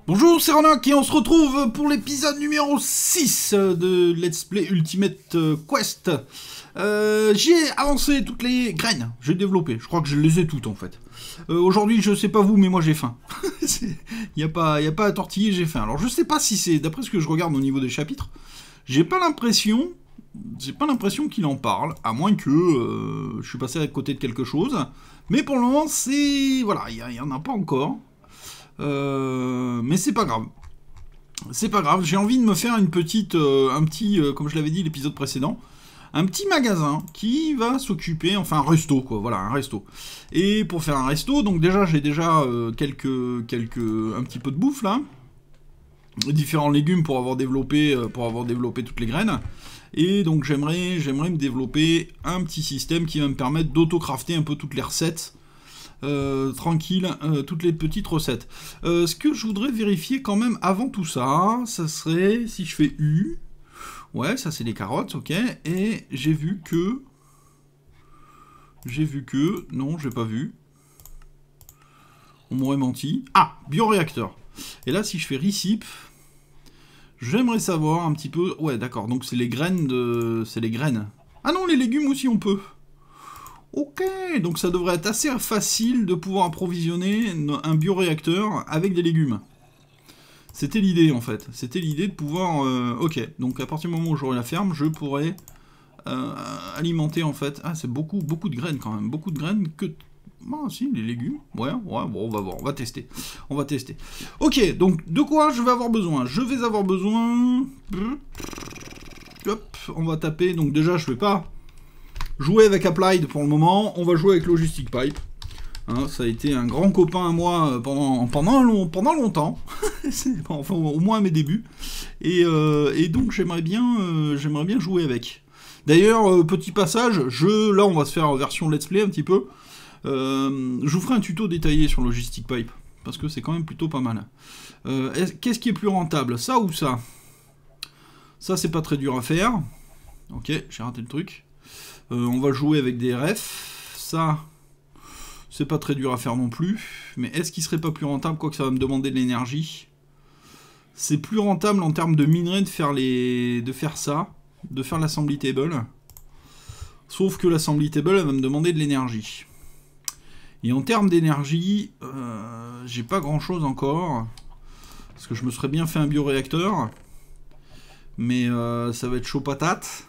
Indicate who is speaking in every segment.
Speaker 1: Bonjour, c'est Ronak et on se retrouve pour l'épisode numéro 6 de Let's Play Ultimate Quest. J'ai avancé toutes les graines, j'ai développé, je crois que je les ai toutes en fait. Aujourd'hui, je sais pas vous, mais moi j'ai faim. Y a pas à tortiller, j'ai faim. Alors je sais pas si c'est, d'après ce que je regarde au niveau des chapitres, j'ai pas l'impression qu'il en parle, à moins que je suis passé à côté de quelque chose. Mais pour le moment, c'est... voilà, il y en a pas encore. Mais c'est pas grave. C'est pas grave, j'ai envie de me faire une petite, comme je l'avais dit l'épisode précédent, un petit magasin qui va s'occuper, enfin un resto quoi, voilà, un resto. Et pour faire un resto, donc déjà j'ai déjà un petit peu de bouffe là, différents légumes pour avoir développé toutes les graines. Et donc j'aimerais me développer un petit système qui va me permettre d'auto-crafter un peu toutes les recettes. Tranquille, toutes les petites recettes. Ce que je voudrais vérifier quand même avant tout ça, ça serait si je fais U. Ouais, ça c'est les carottes, ok. Et j'ai vu que... non, j'ai pas vu. On m'aurait menti. Ah, bioréacteur. Et là, si je fais Recip, j'aimerais savoir un petit peu... Ouais, d'accord, donc c'est les graines de... C'est les graines. Ah non, les légumes aussi on peut. Ok, donc ça devrait être assez facile de pouvoir approvisionner un bioréacteur avec des légumes. C'était l'idée en fait. C'était l'idée de pouvoir... ok, donc à partir du moment où j'aurai la ferme, je pourrai alimenter en fait... Ah, c'est beaucoup de graines quand même. Beaucoup de graines que... Ah si, les légumes. Ouais, bon, on va voir, on va tester. Ok, donc de quoi je vais avoir besoin? Je vais avoir besoin... Hop, on va taper. Donc déjà, je vais pas... jouer avec Applied pour le moment, on va jouer avec Logistic Pipe. Hein, ça a été un grand copain à moi pendant longtemps, enfin au moins à mes débuts. Et donc j'aimerais bien jouer avec. D'ailleurs, petit passage, là on va se faire version let's play un petit peu. Je vous ferai un tuto détaillé sur Logistic Pipe, parce que c'est quand même plutôt pas mal. Qu'est-ce qui est plus rentable, ça ou ça? Ça c'est pas très dur à faire. Ok, j'ai raté le truc. On va jouer avec des refs. Ça, c'est pas très dur à faire non plus. Mais est-ce qu'il serait pas plus rentable, quoique ça va me demander de l'énergie? C'est plus rentable en termes de minerais de faire ça, de faire l'assembly table. Sauf que l'assembly table, elle va me demander de l'énergie. Et en termes d'énergie, j'ai pas grand-chose encore. Parce que je me serais bien fait un bioréacteur. Mais ça va être chaud patate.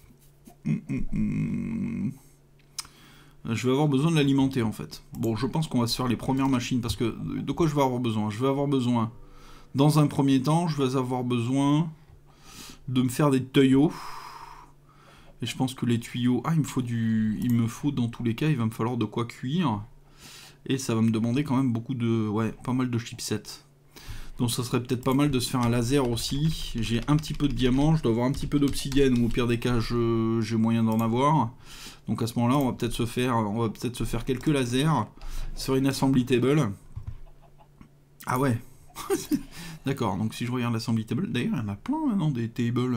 Speaker 1: Je vais avoir besoin de l'alimenter en fait. Bon, je pense qu'on va se faire les premières machines parce que de quoi je vais avoir besoin? Je vais avoir besoin, dans un premier temps, je vais avoir besoin de me faire des tuyaux. Et je pense que les tuyaux... Ah, il me faut dans tous les cas, il va me falloir de quoi cuire. Et ça va me demander quand même beaucoup de... Ouais, pas mal de chipsets. Donc ça serait peut-être pas mal de se faire un laser aussi. J'ai un petit peu de diamant, je dois avoir un petit peu d'obsidienne, ou au pire des cas, j'ai moyen d'en avoir. Donc à ce moment-là, on va peut-être se faire quelques lasers sur une assembly table. Ah ouais. D'accord, donc si je regarde l'assembly table, d'ailleurs, il y en a plein maintenant des tables.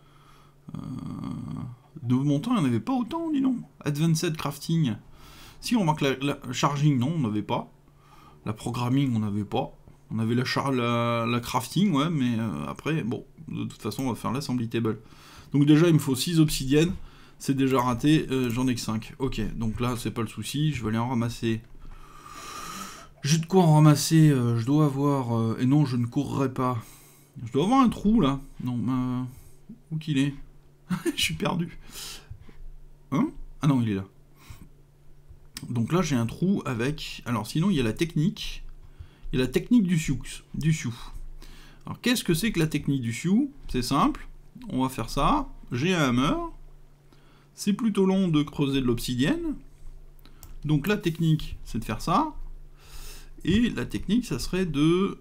Speaker 1: De mon temps, il n'y en avait pas autant, dis donc. Advanced crafting. Si on remarque la charging, non, on n'avait pas. La programming, on n'avait pas. On avait la crafting, ouais, mais après, bon, de toute façon, on va faire l'assembly table. Donc déjà, il me faut 6 obsidiennes. C'est déjà raté, j'en ai que 5. Ok, donc là, c'est pas le souci, je vais aller en ramasser. J'ai de quoi en ramasser, je dois avoir... et non, je ne courrai pas. Je dois avoir un trou, là. Non, où qu'il est? Je suis perdu. Hein? Ah non, il est là. Donc là, j'ai un trou avec... Alors, sinon, il y a la technique... Et la technique du sioux. Alors qu'est-ce que c'est que la technique du sioux? C'est simple, on va faire ça. J'ai un hammer. C'est plutôt long de creuser de l'obsidienne. Donc la technique, c'est de faire ça. Et la technique, ça serait de...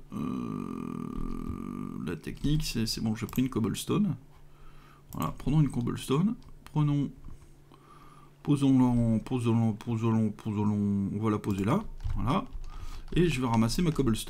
Speaker 1: La technique, c'est bon, j'ai pris une cobblestone. Voilà, prenons une cobblestone. Posons-la, on va la poser là. Voilà. Et je vais ramasser ma cobblestone.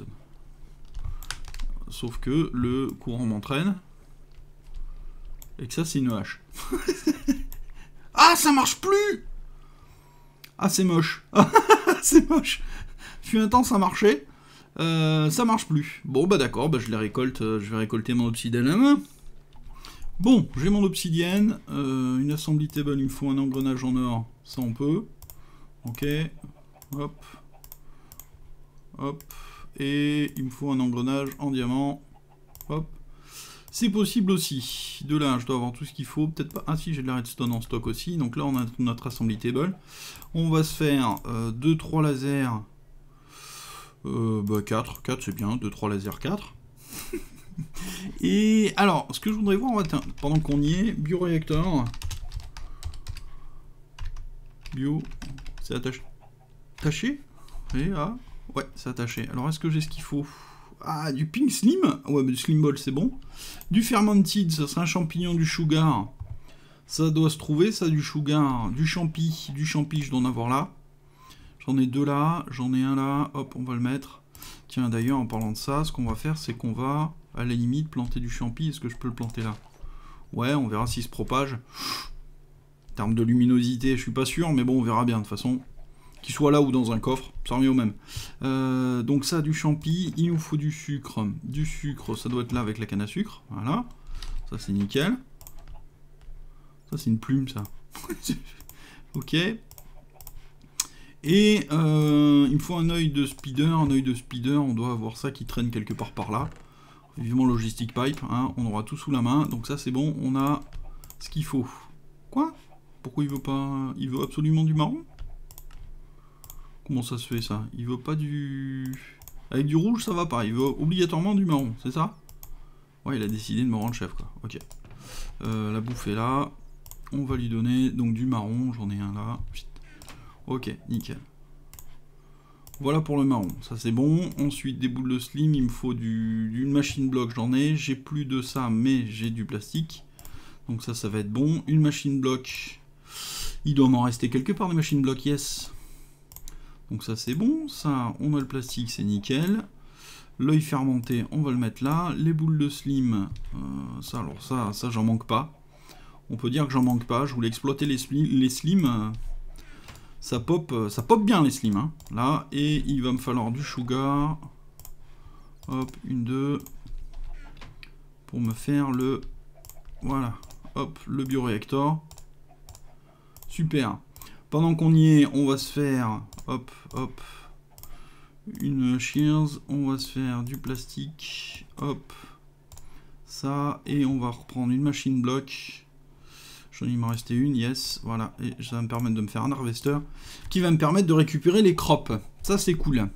Speaker 1: Sauf que le courant m'entraîne. Et que ça, c'est une hache. Ah, ça marche plus! Ah, c'est moche. C'est moche. Fut un temps, ça marchait. Ça marche plus. Bon, bah d'accord, bah je les récolte. Je vais récolter mon obsidienne à la main. Bon, j'ai mon obsidienne. Une assembly table, il me faut un engrenage en or. Ça, on peut. Ok. Hop. Hop. Et il me faut un engrenage en diamant. Hop. C'est possible aussi. De là, je dois avoir tout ce qu'il faut. Peut-être pas. Ah si, j'ai de la redstone en stock aussi. Donc là, on a notre assembly table. On va se faire 2-3 lasers. 4 c'est bien. 2-3 lasers 4. Et alors, ce que je voudrais voir, pendant qu'on y est, bioréacteur. Bio. C'est attaché. Attaché. Et ah. Ouais, c'est attaché. Alors, est-ce que j'ai ce qu'il faut? Ah, du pink slim. Ouais, mais du slim ball, c'est bon. Du fermented, ça serait un champignon, du sugar. Ça doit se trouver, ça, du sugar. Du champi, je dois en avoir là. J'en ai 2 là, j'en ai un là. Hop, on va le mettre. Tiens, d'ailleurs, en parlant de ça, ce qu'on va faire, c'est qu'on va, à la limite, planter du champi. Est-ce que je peux le planter là? Ouais, on verra s'il se propage. En termes de luminosité, je suis pas sûr, mais bon, on verra bien, de toute façon. Qu'il soit là ou dans un coffre, ça revient au même. Donc ça, du champi, il nous faut du sucre. Du sucre, ça doit être là avec la canne à sucre. Voilà. Ça, c'est nickel. Ça, c'est une plume, ça. Ok. Et il me faut un œil de speeder. Un œil de speeder, on doit avoir ça qui traîne quelque part par là. Vivement logistic pipe, hein, on aura tout sous la main. Donc ça, c'est bon, on a ce qu'il faut. Quoi? Pourquoi il veut pas... Il veut absolument du marron? Comment ça se fait, ça? Il veut pas du... Avec du rouge, ça va pas. Il veut obligatoirement du marron, c'est ça? Ouais, il a décidé de me rendre chef, quoi. Ok. La bouffe est là. On va lui donner donc du marron. J'en ai un là. Ok, nickel. Voilà pour le marron. Ça, c'est bon. Ensuite, des boules de slim. Il me faut d'une machine block. J'en ai. J'ai plus de ça, mais j'ai du plastique. Donc ça, ça va être bon. Une machine block. Il doit m'en rester quelque part, des machines block, yes. Donc ça c'est bon, ça on a le plastique, c'est nickel. L'œil fermenté, on va le mettre là. Les boules de slim, ça j'en manque pas. On peut dire que j'en manque pas, je voulais exploiter les slims. Ça pop bien les slims, hein, là. Et il va me falloir du sugar. Hop, 1, 2. Pour me faire le... Voilà, hop, le bioréacteur. Super. Pendant qu'on y est, on va se faire, hop, hop, une shears, on va se faire du plastique, hop, ça, et on va reprendre une machine block. Il m'en restait une, yes, voilà, et ça va me permettre de me faire un harvester, qui va me permettre de récupérer les crops. Ça, c'est cool.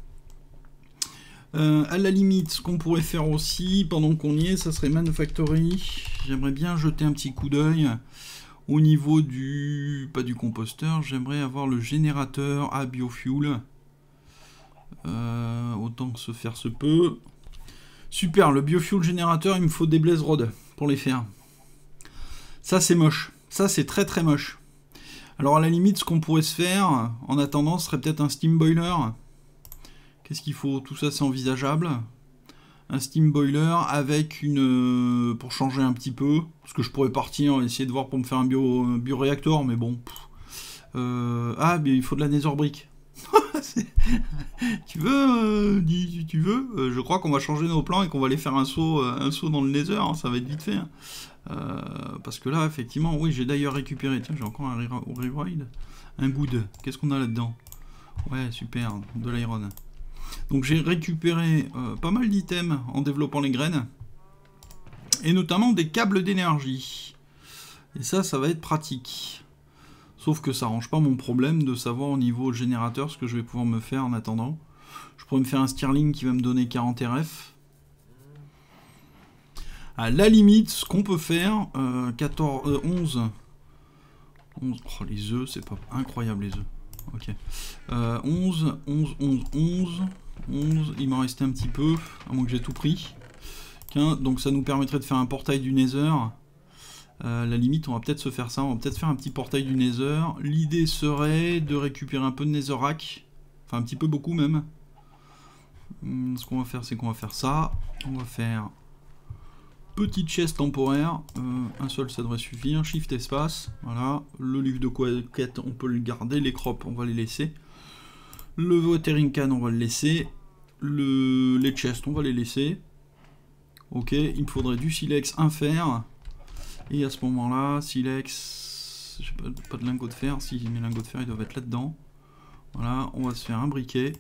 Speaker 1: À la limite, ce qu'on pourrait faire aussi, pendant qu'on y est, ça serait Manufactory. J'aimerais bien jeter un petit coup d'œil. Au niveau du... pas du composteur, j'aimerais avoir le générateur à biofuel. Autant que se faire se peut. Super, le biofuel générateur, il me faut des blaze rods pour les faire. Ça, c'est moche. Ça, c'est très très moche. Alors, à la limite, ce qu'on pourrait se faire, en attendant, ce serait peut-être un steam boiler. Qu'est-ce qu'il faut? Tout ça, c'est envisageable. Un steam boiler avec une... pour changer un petit peu. Parce que je pourrais partir, essayer de voir pour me faire un bioréacteur, mais bon. Ah, mais il faut de la nether brick. Tu veux tu veux je crois qu'on va changer nos plans et qu'on va aller faire un saut dans le nether, hein, ça va être vite fait. Hein. Parce que là, effectivement, oui, j'ai d'ailleurs récupéré. Tiens, j'ai encore un rewild. Un good. Qu'est-ce qu'on a là-dedans? Ouais, super, de l'iron. Donc j'ai récupéré pas mal d'items en développant les graines. Et notamment des câbles d'énergie. Et ça va être pratique. Sauf que ça arrange pas mon problème de savoir au niveau générateur ce que je vais pouvoir me faire en attendant. Je pourrais me faire un Stirling qui va me donner 40 RF. À la limite, ce qu'on peut faire, 11. Oh, les œufs, c'est pas incroyable les œufs. Ok. 11, il m'en restait un petit peu, à moins que j'ai tout pris. Donc ça nous permettrait de faire un portail du Nether. La limite, on va peut-être se faire ça, on va peut-être faire un petit portail du Nether. L'idée serait de récupérer un peu de Netherrack. Enfin, un petit peu, beaucoup même. Ce qu'on va faire, c'est qu'on va faire ça. On va faire petite chaise temporaire. Un seul, ça devrait suffire. Shift espace. Voilà. Le livre de quête, on peut le garder. Les crops, on va les laisser. Le watering can, on va le laisser. les chests, on va les laisser. Ok, il me faudrait du silex, un fer. Et à ce moment-là, silex... J'ai pas de lingots de fer. Si, mes lingots de fer, ils doivent être là-dedans. Voilà, on va se faire un briquet.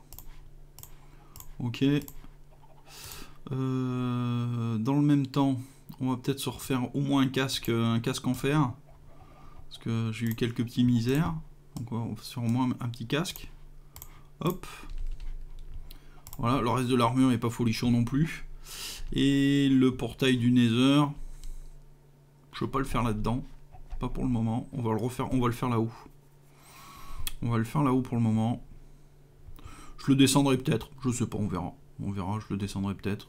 Speaker 1: Ok. Dans le même temps, on va peut-être se refaire au moins un casque en fer. Parce que j'ai eu quelques petits misères. Donc on va se faire au moins un petit casque. Hop. Voilà, le reste de l'armure n'est pas folichon non plus. Et le portail du Nether, je ne veux pas le faire là-dedans. Pas pour le moment. On va le refaire, on va le faire là-haut. On va le faire là-haut pour le moment. Je le descendrai peut-être. Je sais pas, on verra. On verra, je le descendrai peut-être.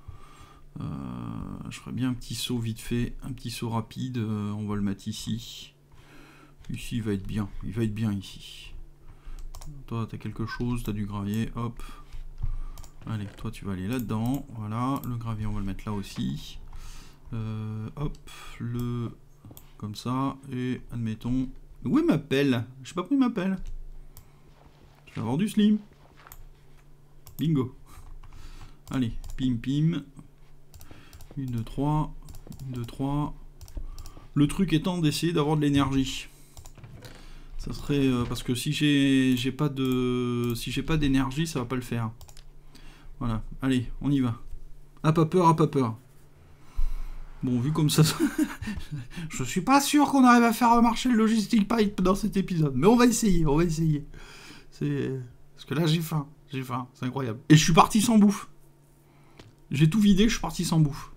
Speaker 1: Je ferai bien un petit saut vite fait. Un petit saut rapide. On va le mettre ici. Ici, il va être bien. Il va être bien ici. Toi, tu as quelque chose. Tu as du gravier. Hop. Allez, toi, tu vas aller là-dedans. Voilà. Le gravier, on va le mettre là aussi. Hop. Comme ça. Et admettons... Où est ma pelle? Je sais pas où il m'appelle. Je vais avoir du slim. Bingo. Allez, pim pim. 1, 2, 3. 1, 2, 3. Le truc étant d'essayer d'avoir de l'énergie. Ça serait... parce que si j'ai pas d'énergie, ça va pas le faire. Voilà. Allez, on y va. Ah, pas peur, ah, pas peur. Bon, vu comme ça... je suis pas sûr qu'on arrive à faire marcher le logistic pipe dans cet épisode. Mais on va essayer, on va essayer. Parce que là, j'ai faim. J'ai faim, c'est incroyable. Et je suis parti sans bouffe. J'ai tout vidé, je suis parti sans bouffe.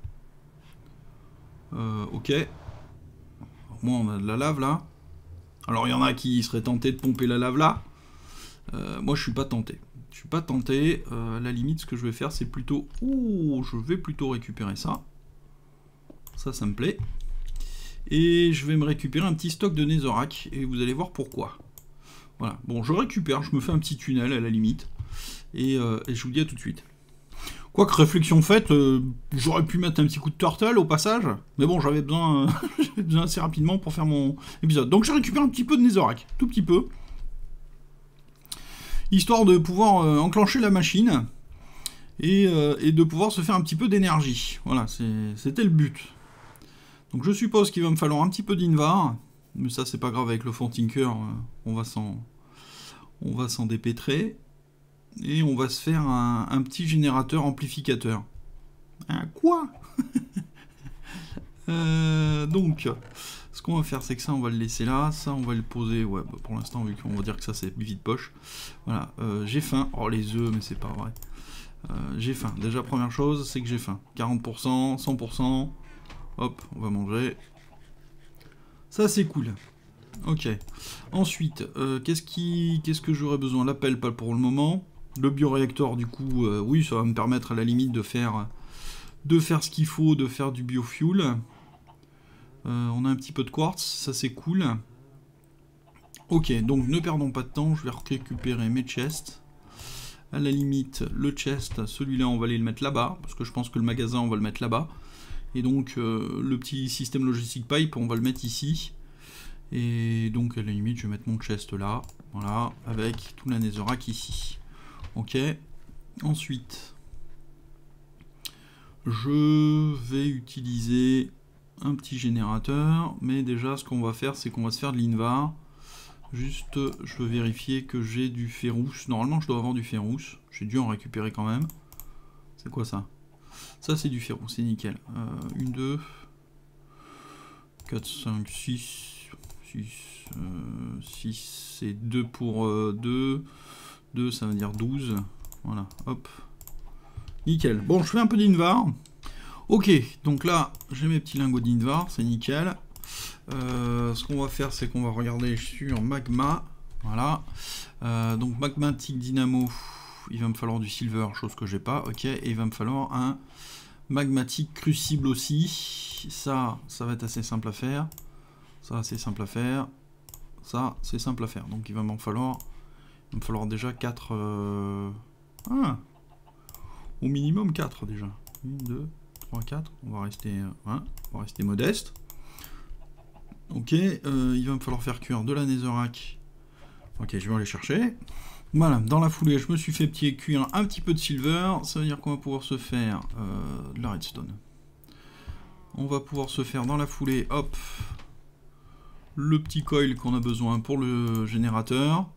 Speaker 1: Ok. Au moins, on a de la lave, là. Alors, il y en a qui seraient tentés de pomper la lave, là. Moi, je suis pas tenté. Je suis pas tenté. À la limite, ce que je vais faire, c'est plutôt... Ouh, je vais plutôt récupérer ça. Ça me plaît. Et je vais me récupérer un petit stock de netherrack. Et vous allez voir pourquoi. Voilà. Bon, je récupère. Je me fais un petit tunnel, à la limite. Et je vous dis à tout de suite. Quoique, réflexion faite, j'aurais pu mettre un petit coup de turtle au passage. Mais bon, j'avais besoin, assez rapidement pour faire mon épisode. Donc, j'ai récupéré un petit peu de netherrack. Tout petit peu. Histoire de pouvoir enclencher la machine. Et de pouvoir se faire un petit peu d'énergie. Voilà, c'était le but. Donc je suppose qu'il va me falloir un petit peu d'invar. Mais ça, c'est pas grave, avec le fond Tinker, on va s'en dépêtrer. Et on va se faire un petit générateur amplificateur. Un quoi? Donc, ce qu'on va faire, c'est que ça, on va le laisser là. Ça, on va le poser. Ouais, bah, pour l'instant, vu qu'on va dire que ça, c'est vide poche. Voilà, j'ai faim. Oh, les œufs, mais c'est pas vrai. J'ai faim. Déjà, première chose, c'est que j'ai faim. 40%, 100%. Hop, on va manger. Ça, c'est cool. Ok. Ensuite, qu'est-ce que j'aurais besoin? L'appel, pas pour le moment. Le bioréacteur, du coup, oui, ça va me permettre à la limite de faire ce qu'il faut, de faire du biofuel. On a un petit peu de quartz, ça c'est cool. Ok, donc ne perdons pas de temps, je vais récupérer mes chests. À la limite, le chest, celui-là, on va aller le mettre là-bas, parce que je pense que le magasin, on va le mettre là-bas. Et donc, le petit système logistic pipe, on va le mettre ici. Et donc, à la limite, je vais mettre mon chest là, voilà, avec tout la netherrack ici. Ok. Ensuite, je vais utiliser un petit générateur, mais déjà, ce qu'on va faire, c'est qu'on va se faire de l'invar. Juste, je veux vérifier que j'ai du ferrouche. Normalement, je dois avoir du ferrouche. J'ai dû en récupérer quand même. C'est quoi ça? Ça, c'est du ferrouche, c'est nickel. 1, 2, 4, 5, 6, 6, c'est 2 pour 2. 2, ça veut dire 12. Voilà, hop. Nickel. Bon, je fais un peu d'invar. Ok, donc là, j'ai mes petits lingots d'invar, c'est nickel. Ce qu'on va faire, c'est qu'on va regarder sur magma. Voilà. Donc magmatic dynamo, il va me falloir du silver, chose que j'ai pas. Ok, et il va me falloir un magmatic crucible aussi. Ça va être assez simple à faire. Ça, c'est simple à faire. Ça, c'est simple à faire. Donc il va me falloir déjà 4... au minimum 4 déjà. 1, 2, 3, 4. On va rester modeste. Ok, il va me falloir faire cuire de la netherrack. Ok, je vais aller chercher. Voilà, dans la foulée, je me suis fait cuire un petit peu de silver. Ça veut dire qu'on va pouvoir se faire de la redstone. On va pouvoir se faire dans la foulée, hop, le petit coil qu'on a besoin pour le générateur.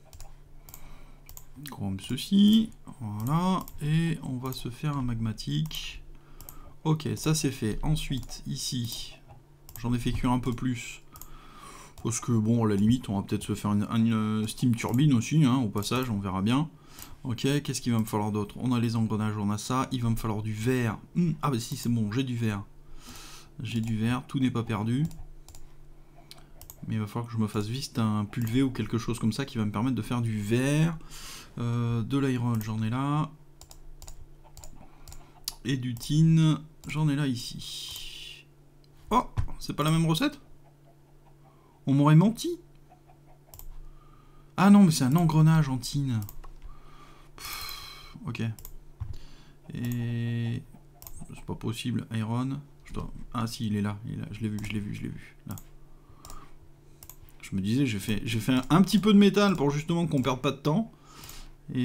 Speaker 1: Comme ceci, voilà, et on va se faire un magmatique. Ok, ça c'est fait. Ensuite, ici, j'en ai fait cuire un peu plus. Parce que, bon, à la limite, on va peut-être se faire une steam turbine aussi, hein, au passage, on verra bien. Ok, qu'est-ce qu'il va me falloir d'autre? On a les engrenages, on a ça. Il va me falloir du verre. Ah bah si, c'est bon, j'ai du verre. J'ai du verre, tout n'est pas perdu. Mais il va falloir que je me fasse vite un pulvé ou quelque chose comme ça qui va me permettre de faire du verre. De l'iron, j'en ai là. Et du tin, j'en ai là ici. Oh, c'est pas la même recette? On m'aurait menti. Ah non, mais c'est un engrenage en tin. Ok. Et... c'est pas possible, iron. Ah si, il est là. Je l'ai vu, je l'ai vu, je l'ai vu. Là. Je me disais, j'ai fait un petit peu de métal pour justement qu'on perde pas de temps. Et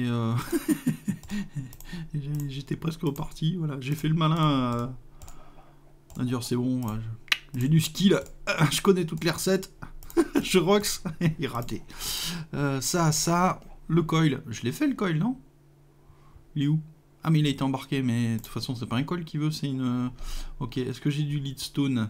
Speaker 1: j'étais presque reparti. Voilà, j'ai fait le malin à dire c'est bon, j'ai du skill, je connais toutes les recettes. Je rox, il est raté. Ça, le coil, je l'ai fait le coil, non? Il est où? Ah mais il a été embarqué, mais de toute façon c'est pas un coil qui veut, c'est une... Ok, est-ce que j'ai du leadstone?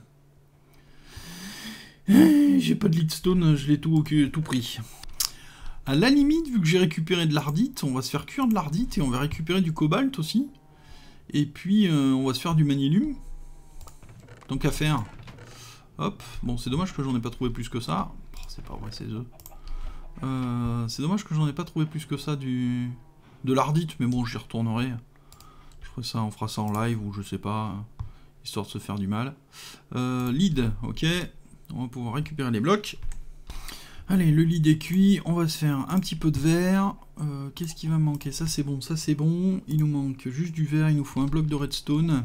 Speaker 1: J'ai pas de leadstone, je l'ai tout pris. À la limite, vu que j'ai récupéré de l'ardite, on va se faire cuire de l'ardite et on va récupérer du cobalt aussi. Et puis on va se faire du magnélium. Donc à faire. Hop, bon c'est dommage que j'en ai pas trouvé plus que ça. Oh, c'est pas vrai, c'est eux. C'est dommage que j'en ai pas trouvé plus que ça de l'ardite, mais bon j'y retournerai. On fera ça en live ou je sais pas, histoire de se faire du mal. Lead, ok. On va pouvoir récupérer les blocs. Allez, le lead est cuit, on va se faire un petit peu de verre. Qu'est-ce qui va me manquer? Ça c'est bon, ça c'est bon. Il nous manque juste du verre, il nous faut un bloc de redstone.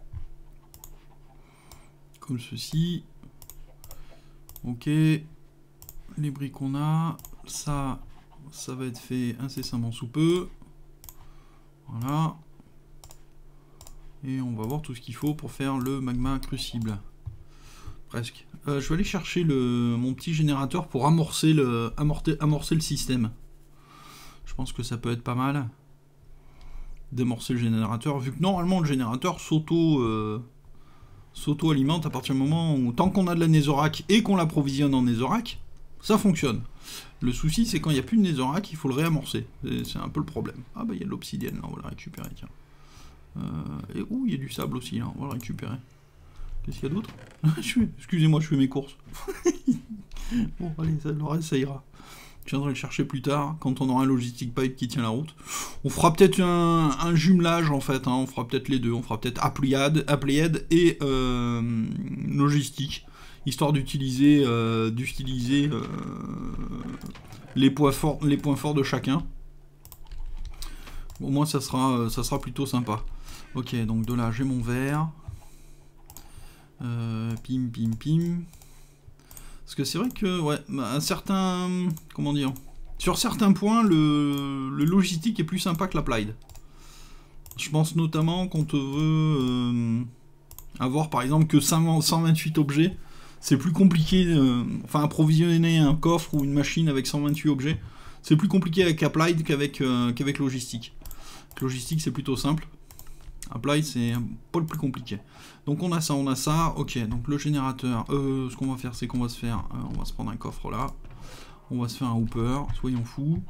Speaker 1: Comme ceci. Ok. Les briques qu'on a. Ça va être fait incessamment sous peu. Voilà. Et on va voir tout ce qu'il faut pour faire le magma crucible. Presque. Je vais aller chercher mon petit générateur pour amorcer le système. Je pense que ça peut être pas mal d'amorcer le générateur, vu que normalement le générateur s'auto-alimente à partir du moment où, tant qu'on a de la netherrack et qu'on l'approvisionne en netherrack, ça fonctionne. Le souci, c'est quand il n'y a plus de netherrack, il faut le réamorcer. C'est un peu le problème. Ah bah il y a de l'obsidienne, là, on va la récupérer, tiens. Et ouh, il y a du sable aussi, là, on va le récupérer. Qu'est-ce qu'il y a d'autre? Excusez-moi, je fais mes courses. Bon, allez, le reste, ça ira. Je viendrai le chercher plus tard, quand on aura un logistic pipe qui tient la route. On fera peut-être un jumelage, en fait. Hein, on fera peut-être les deux. On fera peut-être Applyhead et logistique. Histoire d'utiliser les points forts de chacun. Au moins, ça sera plutôt sympa. Ok, donc de là, j'ai mon verre. Pim, pim, pim. Parce que c'est vrai que, ouais, comment dire, sur certains points, le logistique est plus sympa que l'applied. Je pense notamment quand on veut avoir, par exemple, que 128 objets. C'est plus compliqué, enfin, approvisionner un coffre ou une machine avec 128 objets. C'est plus compliqué avec applied qu'avec logistique. Avec logistique, c'est plutôt simple. Apply, c'est pas le plus compliqué. Donc on a ça, ok. Donc le générateur, ce qu'on va faire, c'est qu'on va se faire, on va se prendre un coffre là. On va se faire un hooper, soyons fous.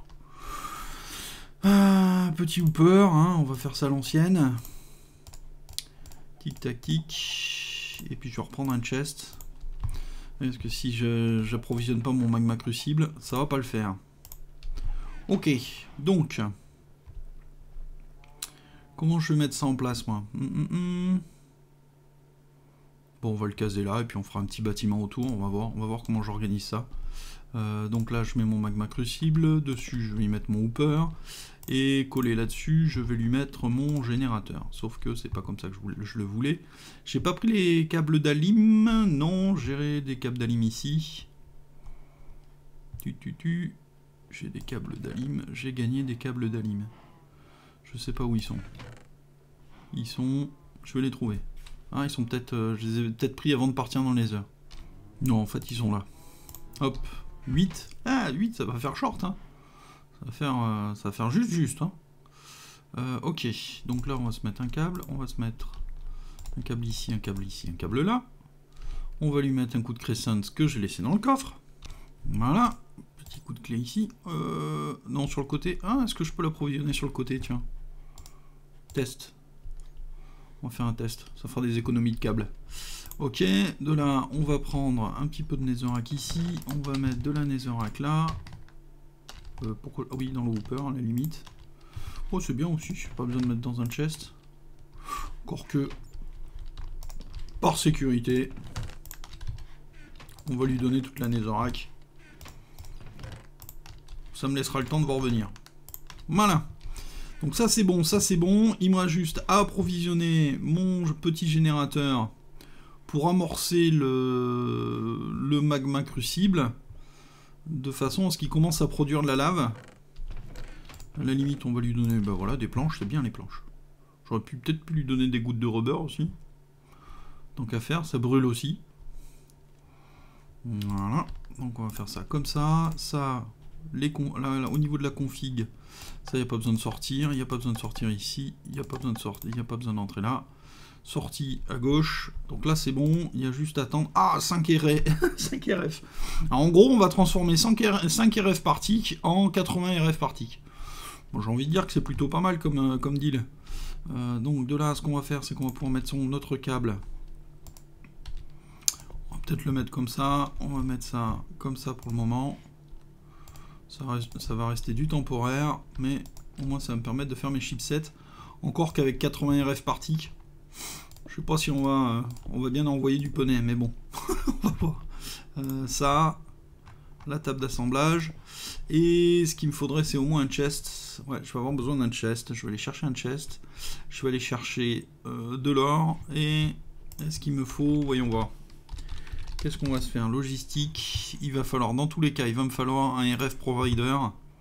Speaker 1: Petit hooper, hein, on va faire ça à l'ancienne. Tic tac tic. Et puis je vais reprendre un chest. Parce que si j'approvisionne pas mon magma crucible, ça va pas le faire. Ok, donc... comment je vais mettre ça en place, moi? Bon, on va le caser là, et puis on fera un petit bâtiment autour, on va voir comment j'organise ça. Donc là, je mets mon magma crucible, dessus, je vais y mettre mon hooper, et collé là-dessus, je vais lui mettre mon générateur. Sauf que c'est pas comme ça que je le voulais. J'ai pas pris les câbles d'alim, non, j'ai des câbles d'alim ici. J'ai des câbles d'alim. J'ai gagné des câbles d'alim. Je sais pas où ils sont. Ils sont... Je vais les trouver. Ah, ils sont peut-être... je les ai peut-être pris avant de partir dans les heures. Non, en fait, ils sont là. Hop. 8. Ah, 8, ça va faire short, hein. Ça va faire juste, hein. Ok. Donc là, on va se mettre un câble. On va se mettre un câble ici, un câble ici, un câble là. On va lui mettre un coup de crescent que j'ai laissé dans le coffre. Voilà. Petit coup de clé ici. Non, sur le côté. Ah, est-ce que je peux l'approvisionner sur le côté, tiens. Test. On va faire un test. Ça fera des économies de câbles. Ok. De là, on va prendre un petit peu de netherrack ici. On va mettre de la netherrack là. Pourquoi... Ah oui, dans le hooper, à la limite. Oh, c'est bien aussi. Pas besoin de mettre dans un chest. Encore que... Par sécurité... On va lui donner toute la netherrack. Ça me laissera le temps de voir venir. Voilà. Donc ça c'est bon, ça c'est bon. Il me reste juste à approvisionner mon petit générateur pour amorcer le magma crucible. De façon à ce qu'il commence à produire de la lave. À la limite on va lui donner bah voilà, des planches, c'est bien les planches. J'aurais peut-être pu lui donner des gouttes de rubber aussi. Tant qu'à faire, ça brûle aussi. Voilà. Donc on va faire ça comme ça. Ça... Là, au niveau de la config, ça, il n'y a pas besoin de sortir, il n'y a pas besoin de sortir ici, il n'y a pas besoin de sortir, il n'y a pas besoin d'entrer là. Sortie à gauche, donc là c'est bon, il y a juste à attendre. Ah, 5 RF. 5 RF. Alors, en gros, on va transformer 5 RF par tick en 80 RF par tick. Bon, j'ai envie de dire que c'est plutôt pas mal comme deal. Donc de là, ce qu'on va faire, c'est qu'on va pouvoir mettre notre câble. On va peut-être le mettre comme ça, on va mettre ça comme ça pour le moment. Ça va rester du temporaire, mais au moins ça va me permettre de faire mes chipsets. Encore qu'avec 80 RF par tick, je sais pas si on va bien envoyer du poney, mais bon, on va voir. Ça, la table d'assemblage, et ce qu'il me faudrait c'est au moins un chest. Ouais, je vais avoir besoin d'un chest, je vais aller chercher un chest, je vais aller chercher de l'or, et est-ce qu'il me faut, voyons voir. Qu'est-ce qu'on va se faire? Logistique. Il va falloir, dans tous les cas, il va me falloir un RF provider.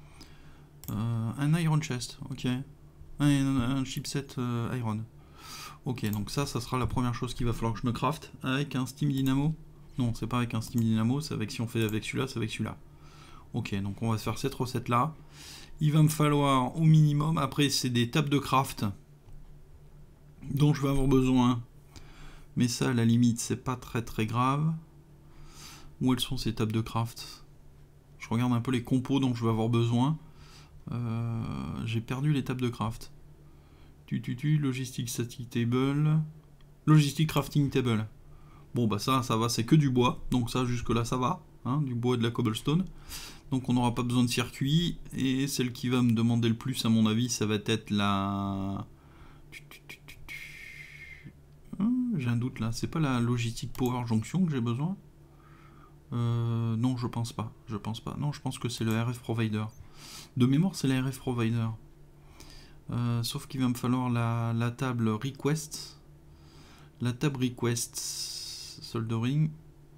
Speaker 1: Un iron chest, ok. Un chipset iron. Ok, donc ça sera la première chose qu'il va falloir que je me craft. Avec un Steam Dynamo. Non, c'est pas avec un Steam Dynamo, c'est avec, si on fait avec celui-là, c'est avec celui-là. Ok, donc on va se faire cette recette-là. Il va me falloir au minimum, après c'est des tables de craft dont je vais avoir besoin. Mais ça, à la limite, c'est pas très grave. Où elles sont ces tables de craft? Je regarde un peu les compos dont je vais avoir besoin. J'ai perdu les tables de craft. Logistic static table. Logistic crafting table. Bon bah ça va, c'est que du bois. Donc ça jusque là ça va. Hein, du bois et de la cobblestone. Donc on n'aura pas besoin de circuit. Et celle qui va me demander le plus à mon avis, ça va être la... J'ai un doute là. C'est pas la logistic power junction que j'ai besoin? Non, je pense pas. Non, je pense que c'est le RF Provider. De mémoire, c'est la RF Provider. Sauf qu'il va me falloir la table Request. La table Request Soldering.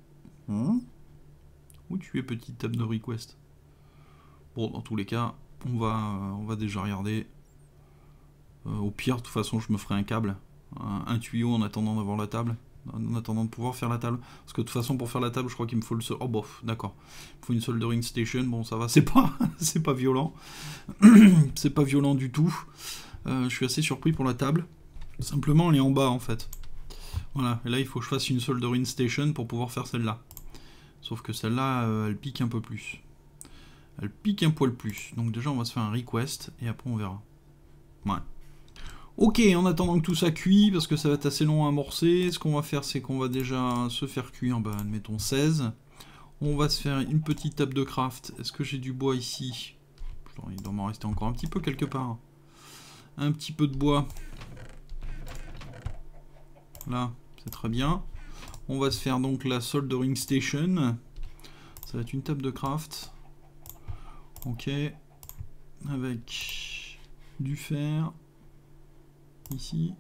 Speaker 1: Où tu es, petite table de Request? Bon, dans tous les cas, on va déjà regarder. Au pire, de toute façon, je me ferai un câble. Un tuyau en attendant d'avoir la table. En attendant de pouvoir faire la table. Parce que de toute façon, pour faire la table, je crois qu'il me faut le... Oh bof, d'accord. Il me faut une soldering station. Bon, ça va, c'est pas violent. C'est pas violent du tout. Je suis assez surpris pour la table. Simplement, elle est en bas, en fait. Voilà. Et là, il faut que je fasse une soldering station pour pouvoir faire celle-là. Sauf que celle-là, elle pique un peu plus. Elle pique un poil plus. Donc déjà, on va se faire un request. Et après, on verra. Ouais. Ok, en attendant que tout ça cuit, parce que ça va être assez long à amorcer, ce qu'on va faire, c'est qu'on va déjà se faire cuire, bah, admettons 16. On va se faire une petite table de craft. Est-ce que j'ai du bois ici? Il doit m'en rester encore un petit peu quelque part. Un petit peu de bois. Là, c'est très bien. On va se faire donc la soldering station. Ça va être une table de craft. Ok. Avec du fer. Ici.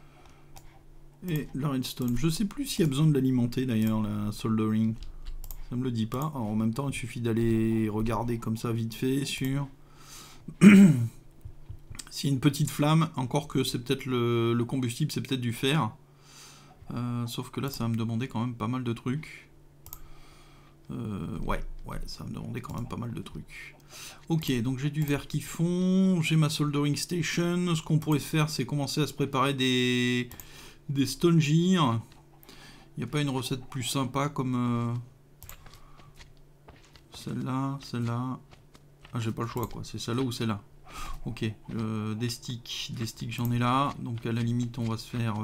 Speaker 1: Et la redstone. Je sais plus s'il y a besoin de l'alimenter d'ailleurs, la soldering. Ça me le dit pas. Alors, en même temps, il suffit d'aller regarder comme ça vite fait sur... S'il y a une petite flamme, encore que c'est peut-être le combustible, c'est peut-être du fer. Sauf que là, ça va me demander quand même pas mal de trucs. Ouais, ça va me demander quand même pas mal de trucs. Ok, donc j'ai du verre qui fond, j'ai ma soldering station. Ce qu'on pourrait faire, c'est commencer à se préparer des stone gear. Il n'y a pas une recette plus sympa comme celle-là, celle-là. Ah, j'ai pas le choix, quoi. C'est celle-là ou celle-là. Ok, des sticks j'en ai là. Donc à la limite, on va se faire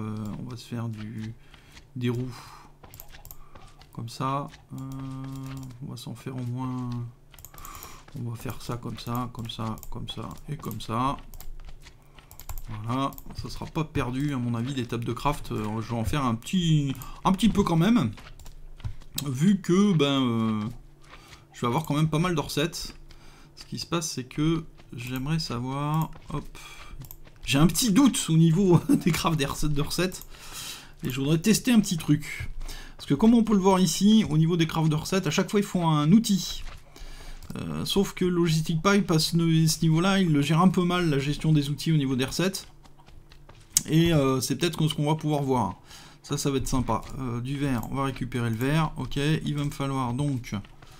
Speaker 1: des roues. Comme ça. On va s'en faire au moins... On va faire ça comme ça, comme ça, comme ça et comme ça. Voilà, ça sera pas perdu à mon avis des tables de craft. Je vais en faire un petit peu quand même. Vu que je vais avoir quand même pas mal de recettes. Ce qui se passe, c'est que j'aimerais savoir... Hop. J'ai un petit doute au niveau des crafts de recettes. Et je voudrais tester un petit truc. Parce que comme on peut le voir ici, au niveau des crafts de recettes, à chaque fois il faut un outil. Sauf que Logistic Pipe, à ce niveau-là, il gère un peu mal la gestion des outils au niveau des recettes. Et c'est peut-être ce qu'on va pouvoir voir. Ça va être sympa. Du verre, on va récupérer le verre. Ok, il va me falloir donc...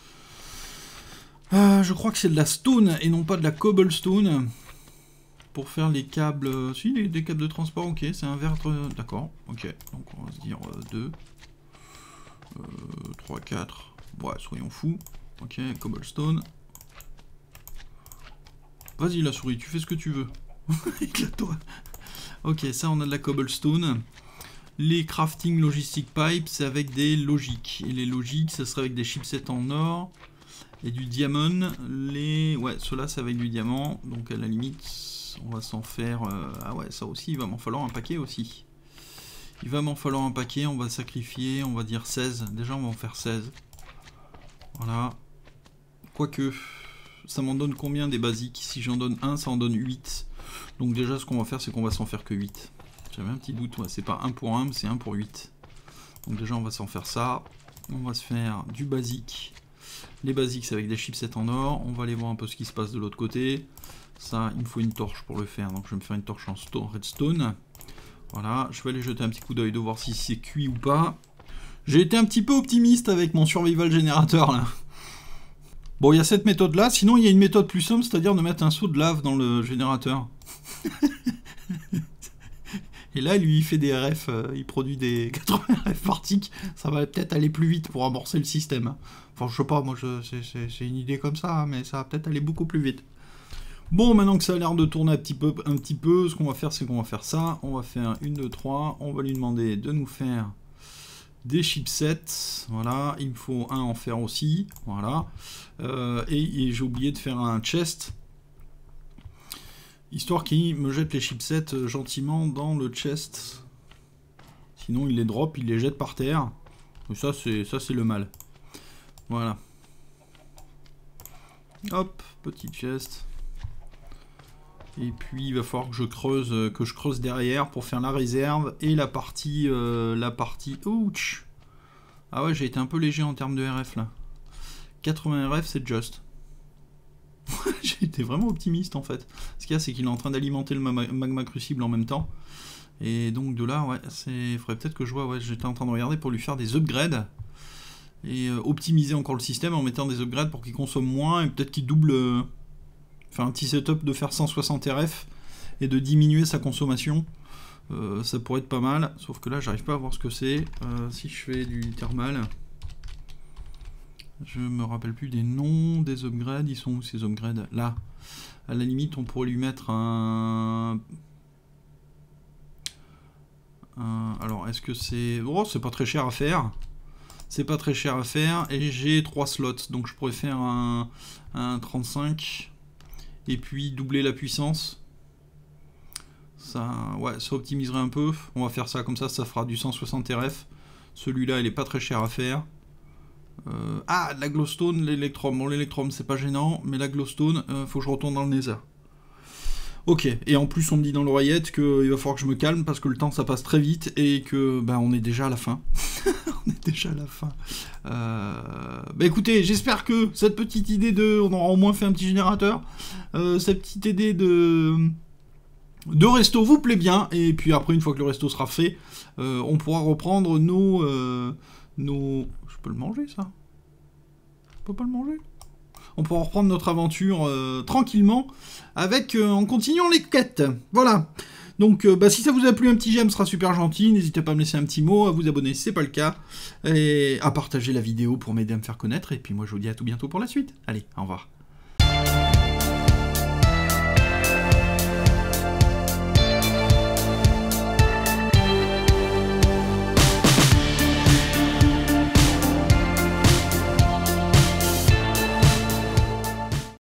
Speaker 1: je crois que c'est de la stone et non pas de la cobblestone. Pour faire les câbles... Si, des câbles de transport, ok, c'est un verre... D'accord, ok. Donc on va se dire 2, 3, 4... Ouais, soyons fous. Ok, cobblestone. Vas-y la souris, tu fais ce que tu veux. Éclate-toi. Ok, ça on a de la cobblestone. Les crafting logistic pipes, c'est avec des logiques. Et les logiques, ça serait avec des chipsets en or et du diamant. Ouais, ceux-là c'est avec du diamant. Donc à la limite, on va s'en faire... Ah ouais, ça aussi, il va m'en falloir un paquet aussi. Il va m'en falloir un paquet, on va sacrifier, on va dire 16. Déjà on va en faire 16. Voilà. Quoique, ça m'en donne combien des basiques? Si j'en donne un, ça en donne 8. Donc déjà, ce qu'on va faire, c'est qu'on va s'en faire que 8. J'avais un petit doute, ouais, c'est pas 1 pour 1, mais c'est 1 pour 8. Donc déjà, on va s'en faire ça. On va se faire du basique. Les basiques, c'est avec des chipsets en or. On va aller voir un peu ce qui se passe de l'autre côté. Ça, il me faut une torche pour le faire. Donc je vais me faire une torche en redstone. Voilà, je vais aller jeter un petit coup d'œil de voir si c'est cuit ou pas. J'ai été un petit peu optimiste avec mon survival générateur, là. Bon, il y a cette méthode-là. Sinon, il y a une méthode plus simple, c'est-à-dire de mettre un seau de lave dans le générateur. Et là, lui, il fait des RF, il produit des 80 RF par tick. Ça va peut-être aller plus vite pour amorcer le système. Enfin, je sais pas, moi, c'est une idée comme ça, mais ça va peut-être aller beaucoup plus vite. Bon, maintenant que ça a l'air de tourner un petit peu, ce qu'on va faire, c'est qu'on va faire ça. On va faire 1, 2, 3. On va lui demander de nous faire... des chipsets, voilà, il me faut un en fer aussi, voilà, et j'ai oublié de faire un chest, histoire qu'il me jette les chipsets gentiment dans le chest, sinon il les drop, il les jette par terre, et ça c'est le mal, voilà, hop, petit chest, et puis il va falloir que je creuse derrière pour faire la réserve et la partie ouch. Ah ouais, j'ai été un peu léger en termes de RF là. 80 RF c'est just. J'ai été vraiment optimiste en fait. Ce qu'il y a, c'est qu'il est en train d'alimenter le magma crucible en même temps. Et donc de là, ouais, il faudrait peut-être que je vois, ouais, j'étais en train de regarder pour lui faire des upgrades. Et optimiser encore le système en mettant des upgrades pour qu'il consomme moins et peut-être qu'il double... Faire un petit setup de faire 160 RF et de diminuer sa consommation. Ça pourrait être pas mal. Sauf que là, j'arrive pas à voir ce que c'est. Si je fais du thermal, je me rappelle plus des noms des upgrades. Ils sont où ces upgrades? Là. À la limite, on pourrait lui mettre un... Alors, est-ce que c'est... Oh, c'est pas très cher à faire. C'est pas très cher à faire. Et j'ai 3 slots. Donc, je pourrais faire un 35... et puis doubler la puissance. Ça, ouais, ça optimiserait un peu. On va faire ça comme ça fera du 160 RF. Celui-là, il est pas très cher à faire. Ah, la glowstone, l'électrum. Bon, l'électrum, c'est pas gênant, mais la glowstone, faut que je retourne dans le nether. Ok, et en plus on me dit dans l'oreillette qu'il va falloir que je me calme parce que le temps ça passe très vite et que on est déjà à la fin. On est déjà à la fin. Écoutez, j'espère que cette petite idée on aura au moins fait un petit générateur. Cette petite idée de resto vous plaît bien, et puis après une fois que le resto sera fait, on pourra reprendre nos... Je peux le manger ça? Je peux pas le manger? On pourra reprendre notre aventure tranquillement, en continuant les quêtes. Voilà. Donc, si ça vous a plu, un petit j'aime sera super gentil. N'hésitez pas à me laisser un petit mot, à vous abonner si c'est pas le cas, et à partager la vidéo pour m'aider à me faire connaître. Et puis moi, je vous dis à tout bientôt pour la suite. Allez, au revoir.